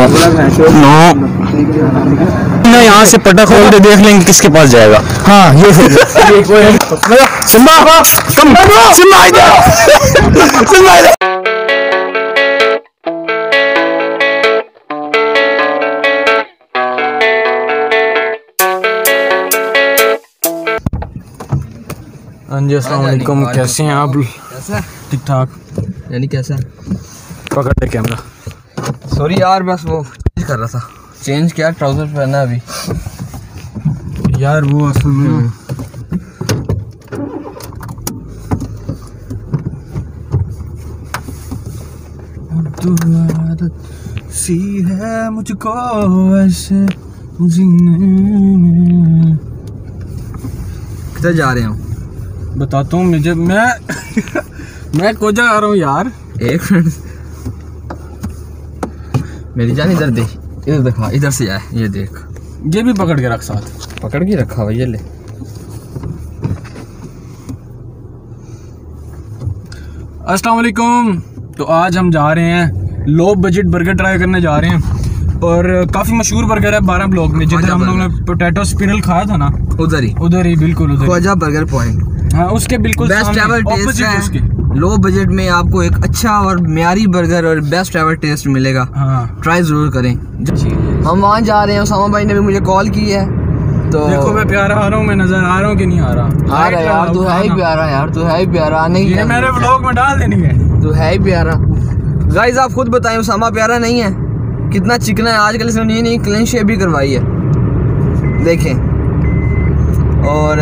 ना यहाँ से पटा खोल के देख लेंगे किसके पास जाएगा। हाँ ये सिम्बा कम सिम्बा सिम्बा हाँ जी अस्सलाम वालेकुम, कैसे हैं आप? कैसा ठीक ठाक। यानी कैसा? पकड़ ले कैमरा। सॉरी यार, बस वो चेंज कर रहा था। चेंज क्या? ट्राउजर पहना अभी यार। वो असल में सी है मुझको ऐसे जीने। किधर जा रहे हो? बताता हूँ मुझे। मैं कोजा आ रहा हूँ यार। एक मिनट मेरी जान, इधर देख, इधर दिखा, इधर से आए, ये देख। ये भी पकड़ के रख, साथ पकड़ के रखा हुआ, ये ले। अस्सलाम वालेकुम। तो आज हम जा रहे हैं लो बजट बर्गर ट्राई करने जा रहे हैं, और काफ़ी मशहूर बर्गर है 12 ब्लॉक में। जिधर हम लोगों ने पोटैटो स्पिनल खाया था ना, उधर ही बिल्कुल उधर। Khwaja burger point. हाँ, उसके बिल्कुल बेस्ट एवर टेस्ट है उसके। लो बजट में आपको एक अच्छा और म्यारी बर्गर और बेस्ट एवर टेस्ट मिलेगा। हाँ, ट्राई जरूर करें। हम वहाँ जा रहे हैं, उसामा भाई ने भी मुझे कॉल की है। तो देखो मैं प्यारा आ रहा हूँ, मैं नजर आ रहा हूँ कि नहीं आ रहा? आ रहा यार, तू है ही प्यारा यार, तू है ही प्यारा। नहीं ये मेरे व्लॉग में डाल देनी है। तू है ही प्यारा। गाइस आप खुद बताएं, उसामा प्यारा नहीं है? कितना चिकना है। आजकल इसने नई नई क्लीन शेव भी करवाई है, देखें। और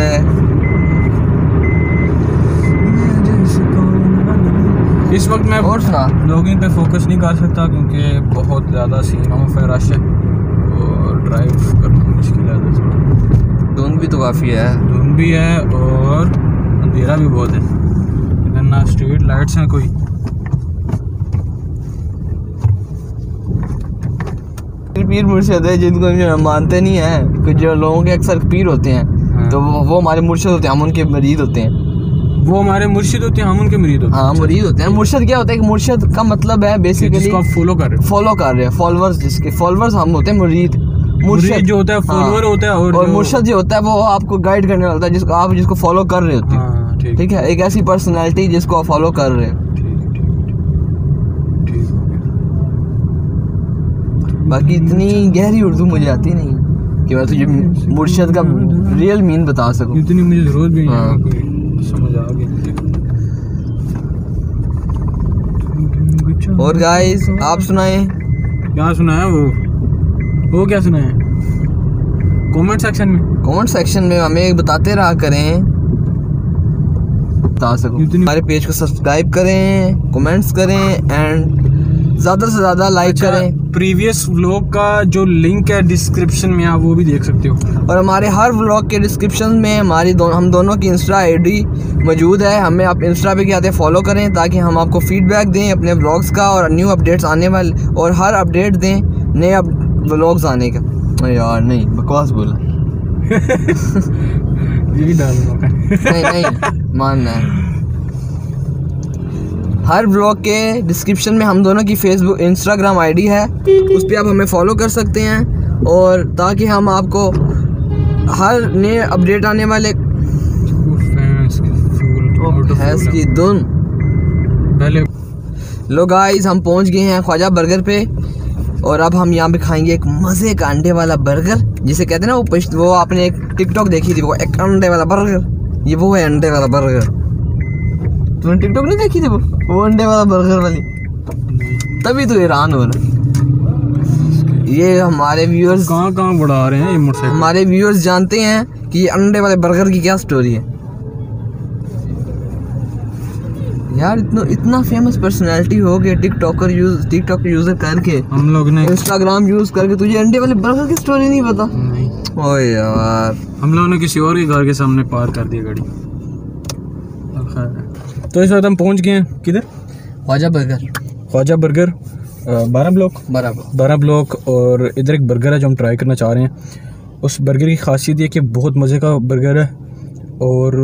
इस वक्त मैं और सुना ब्लॉगिंग पे फोकस नहीं कर सकता क्योंकि बहुत ज़्यादा सीन ऑफ है, रश है और ड्राइव करना मुश्किल है। धुंध भी तो काफ़ी है। धुंध भी है और अंधेरा भी बहुत है। इधर ना स्ट्रीट लाइट्स हैं कोई। पीर मुर्शिद है जिनको हम मानते नहीं है, कि जो लोगों के अक्सर पीर होते हैं। हाँ। तो वो हमारे मुर्शिद होते हैं, हम उनके मरीद होते हैं। वो हमारे मुर्शिद होते हैं, हम उनके मुरीद होते हैं। हाँ, मुरीद होते हैं। मुर्शिद क्या होता है कि मुर्शिद का मतलब है बेसिकली जिसको आप फॉलो कर रहे हैं, फॉलोवर्स। जिसके फॉलोवर्स हम होते हैं मुरीद। मुर्शिद जो होता है फॉलोअर होता है, और मुर्शिद जो होता है वो आपको गाइड करने वाला होता है, जिसको फॉलो कर रहे होते हैं। ठीक है, एक ऐसी पर्सनैलिटी जिसको आप फॉलो कर रहे हैं। बाकी इतनी गहरी उर्दू मुझे आती नहीं कि मैं तुझे मुर्शिद का रियल मीन बता सकूं। इतनी मुझे जरूरत भी नहीं है, कोई समझ आ गई। और गाइस आप सुनाएं। क्या सुना है? वो क्या सुना है? कमेंट सेक्शन में हमें बताते रहा करें, बता सकूं। हमारे पेज को सब्सक्राइब करें, कमेंट्स करें एंड ज़्यादा से ज़्यादा लाइक करें। प्रीवियस व्लॉग का जो लिंक है डिस्क्रिप्शन में, आप वो भी देख सकते हो। और हमारे हर व्लॉग के डिस्क्रिप्शन में हम दोनों की इंस्टा आईडी मौजूद है। हमें आप इंस्टा पे क्या आते हैं फॉलो करें, ताकि हम आपको फीडबैक दें अपने व्लॉग्स का, और न्यू अपडेट्स आने वाले, और हर अपडेट दें नए व्लॉग्स आने का। यार नहीं, बकवास बोला। ये भी डालूंगा। नहीं मानना है। हर ब्लॉग के डिस्क्रिप्शन में हम दोनों की फेसबुक इंस्टाग्राम आईडी है, उस पर आप हमें फॉलो कर सकते हैं, और ताकि हम आपको हर नए अपडेट आने वाले भैंस की धुन पहले। लो गाइस हम पहुंच गए हैं ख्वाजा बर्गर पे, और अब हम यहाँ पे खाएंगे एक मज़े का अंडे वाला बर्गर, जिसे कहते हैं ना वो आपने एक टिकटॉक देखी थी, वो एक अंडे वाला बर्गर। ये वो है अंडे वाला बर्गर। तुमने टिकटॉक नहीं देखी थी वो अंडे वाला बर्गर वाली? तभी तो हैरान हो रहा। ये हमारे व्यूअर्स कहाँ बढ़ा रहे हैं ये मोटरसाइकिल। हमारे व्यूअर्स जानते हैं कि ये अंडे वाले बर्गर की क्या स्टोरी है। यार इतना फेमस पर्सनालिटी हो गए, टिकटॉक यूजर करके, हम लोग ने इंस्टाग्राम यूज करके, तुझे अंडे वाले बर्गर की स्टोरी नहीं पता? नहीं। ओए यार, हम लोगों ने किसी और के घर के सामने पार कर दी गाड़ी। तो इस वक्त हम पहुंच गए हैं किधर? Khwaja burger 12 block. और इधर एक बर्गर है जो हम ट्राई करना चाह रहे हैं। उस बर्गर की खासियत ये कि बहुत मज़े का बर्गर है और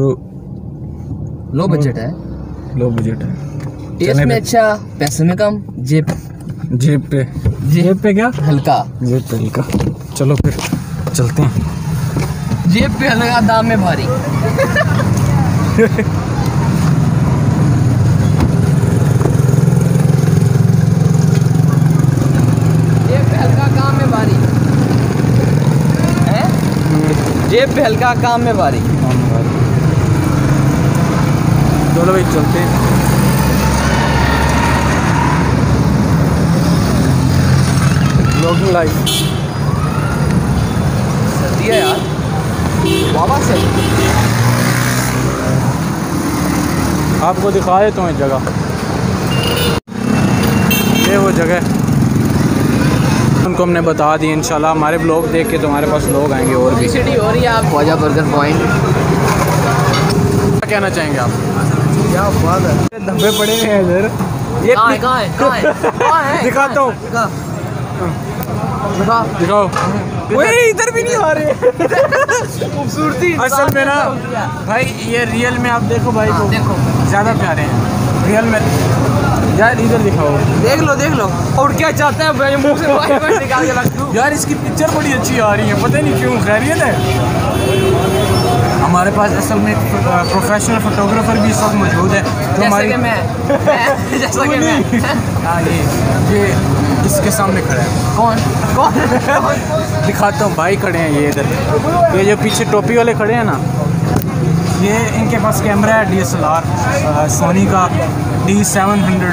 लो बजट है। टेस्ट में अच्छा, पैसे में कम, जेब जेब पे क्या हल्का, जेब पे हल्का। चलो फिर चलते हैं। जेब पे हल्का दाम में भारी। जेब पे हल्का काम में भारी है। जेब पे हल्का काम में भारी। चलो भाई चलते हैं। व्लॉगिंग लाइफ सर्दी है यार, बाबा से आपको दिखा देता हूँ जगह। ये वो जगह उनको हमने बता दी। इंशाल्लाह हमारे ब्लॉग देख के तुम्हारे पास लोग आएंगे और भी। सिटी हो रही है। आप ख्वाजा बर्गर पॉइंट क्या कहना चाहेंगे आप? क्या बात है, धब्बे पड़े हैं इधर। ये कहाँ है दिखाता हूँ, दिखाओ। वही इधर भी नहीं आ रहे। खूबसूरती असल में ना भाई, ये रियल में आप देखो भाई को, देखो ज़्यादा प्यारे हैं रियल में। यार इधर दिखाओ, देख लो। और क्या चाहते हैं भाई, मुंह से बाहर निकाल के रख दूं। यार इसकी पिक्चर बड़ी अच्छी आ रही है, पता नहीं क्यों। खैरियत है? हमारे पास असल में प्रोफेशनल फोटोग्राफर भी सब मौजूद है जो हमारी जैसा कि मैं हाँ ये इसके सामने खड़ा है। कौन दिखाता हूँ भाई, खड़े हैं ये इधर। ये जो पीछे टोपी वाले खड़े हैं ना, ये इनके पास कैमरा है DSLR सोनी का D700।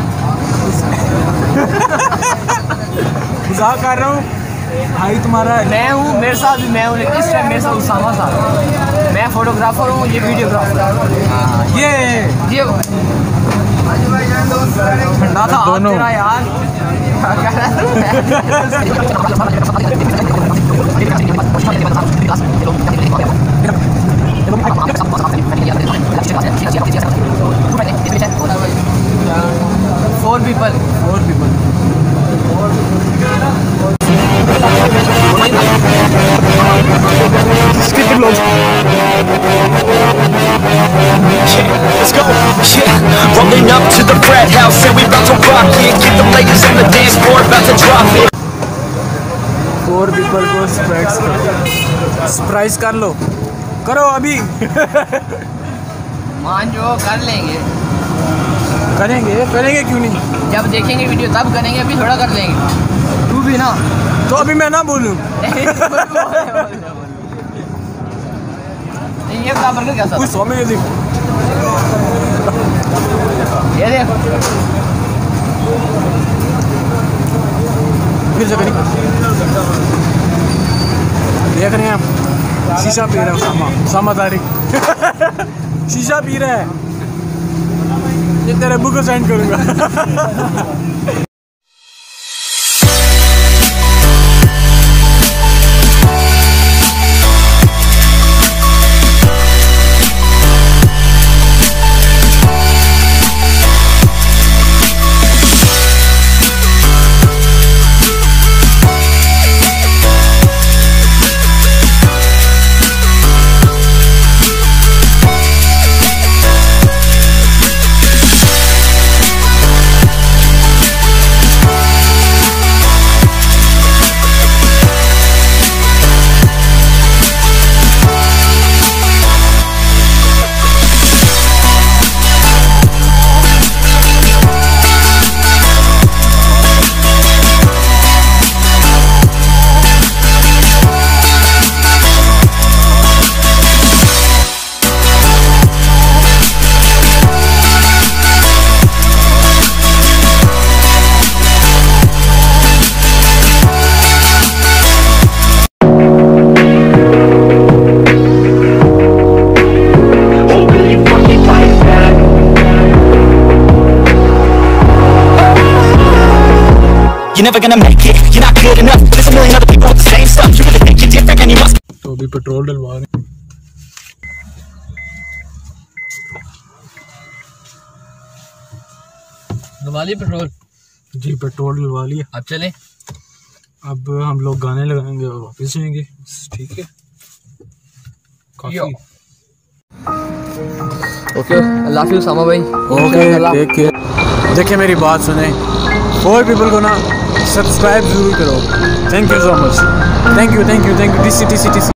मजाक कर रहा हूँ भाई तुम्हारा। मैं हूँ, मेरे साथ भी मैं हूँ, लेकिन इस टाइम मेरे साथ उसामा साहब। मैं फोटोग्राफर हूँ, ये वीडियोग्राफर। ये ठंडा था दोनों तेरा यार। क्या कह Four people. Let's go, yeah. Rolling up to the frat house and we about to rock it. Get the ladies on the dance floor, about to drop it. 4 people को सरप्राइज कर लो, करो अभी। मान जो कर लेंगे, करेंगे क्यों नहीं? जब देखेंगे वीडियो तब करेंगे, अभी थोड़ा कर लेंगे। तू भी ना, तो अभी मैं ना बोलूँ। ये बराबर का कैसा? कोई 100 में देख, ये देख फिर से करी। देख रहे हैं हम, शीशा पी रहा है सामा तारिक। शीशा पी रहा है। ये तेरे अब्बू को सेंड करूँगा। You're never gonna make it, you're not good enough. There's a million other people with the same stuff. You really think you're different and you must. तो अभी पेट्रोल डलवा रहे हैं। डलवा लिया पेट्रोल? जी पेट्रोल डलवा लिया। अब चले? अब हम लोग गाने लगाएंगे और वापस जाएंगे। ठीक है, काफी। ओके, अल्लाह हाफिज़ सामा भाई। ओके, देखिए मेरी बात सुने। 4 पीपल को ना सब्सक्राइब ज़रूर करो। Thank you so much. Thank you TC.